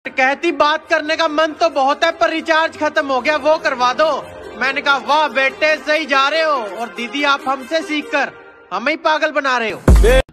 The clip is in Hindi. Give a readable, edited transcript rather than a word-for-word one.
कहती बात करने का मन तो बहुत है पर रिचार्ज खत्म हो गया, वो करवा दो। मैंने कहा वाह बेटे सही जा रहे हो, और दीदी आप हमसे सीखकर हमें ही पागल बना रहे हो।